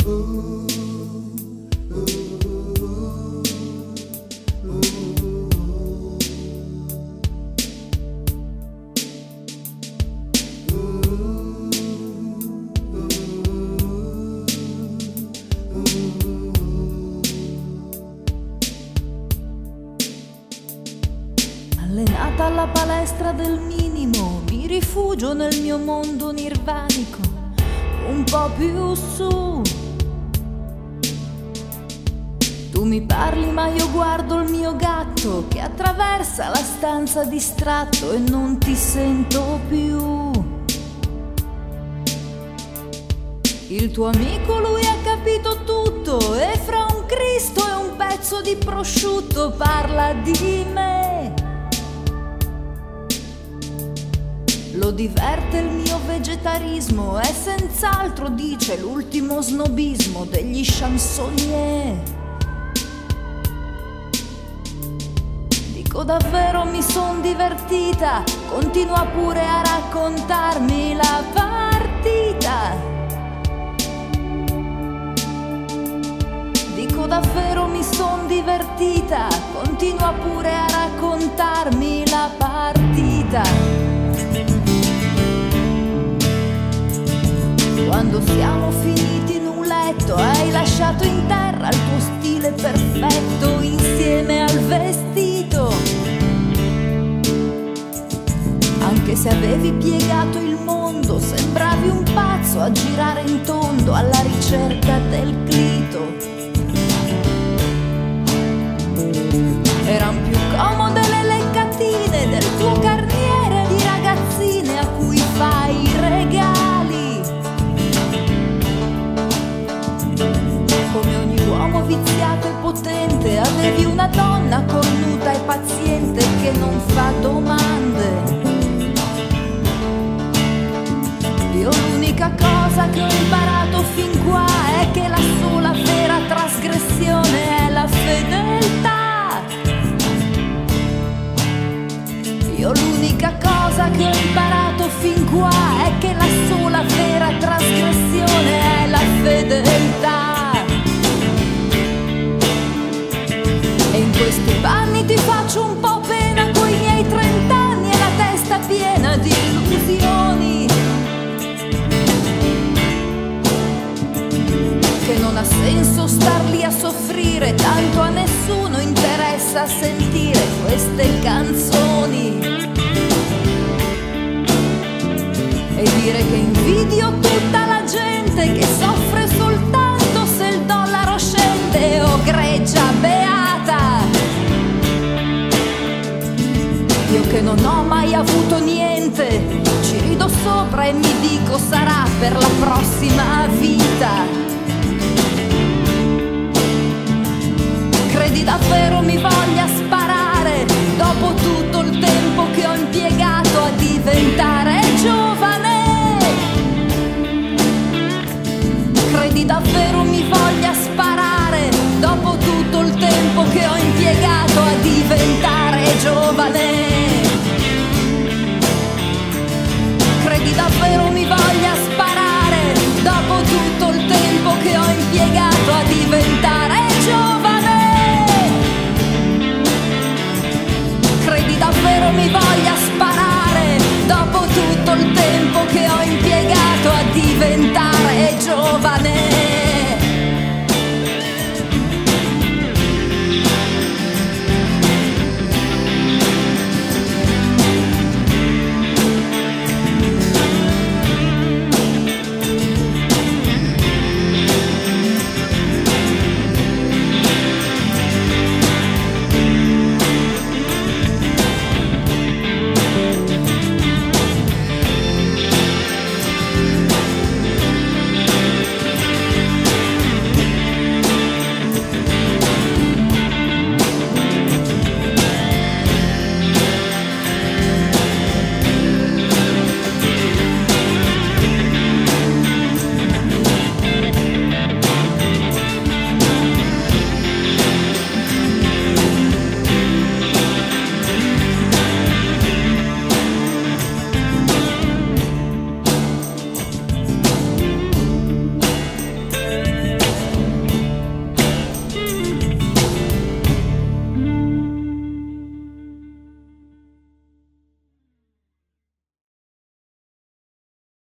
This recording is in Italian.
Allenata alla palestra del minimo, mi rifugio nel mio mondo nirvanico, un po' più su. Tu mi parli ma io guardo il mio gatto che attraversa la stanza distratto e non ti sento più. Il tuo amico, lui ha capito tutto e fra un Cristo e un pezzo di prosciutto parla di me. Lo diverte il mio vegetarismo e senz'altro dice l'ultimo snobismo degli chansonnier. Dico davvero mi son divertita, continua pure a raccontarmi la partita. Dico davvero mi son divertita, continua pure a raccontarmi la partita. Quando siamo finiti in un letto hai lasciato in terra il tuo stile perfetto insieme al vestito. Anche se avevi piegato il mondo sembravi un pazzo a girare in tondo alla ricerca del clito. Eran più comode le leccatine del tuo carniere di ragazzine a cui fai i regali. Come ogni uomo viziato e potente avevi una donna cornuta e paziente che non fa domande. Io l'unica cosa che ho imparato fin qua è che la sola vera trasgressione è la fedeltà. Io l'unica cosa che ho imparato fin qua è che la sola vera trasgressione è la fedeltà. E in questi panni ti faccio un po' pena coi miei 30 anni e la testa piena di illusioni. Che non ha senso star lì a soffrire, tanto a nessuno interessa sentire queste canzoni. E dire che invidio tutta la gente che soffre soltanto se il dollaro scende, o greggia beata. Io che non ho mai avuto niente, ci rido sopra e mi dico sarà per la prossima vita. Credi davvero mi voglia sparare dopo tutto il tempo che ho impiegato a diventare giovane? Credi davvero mi voglia sparare dopo tutto il tempo che ho impiegato a diventare giovane? Credi davvero mi voglia sparare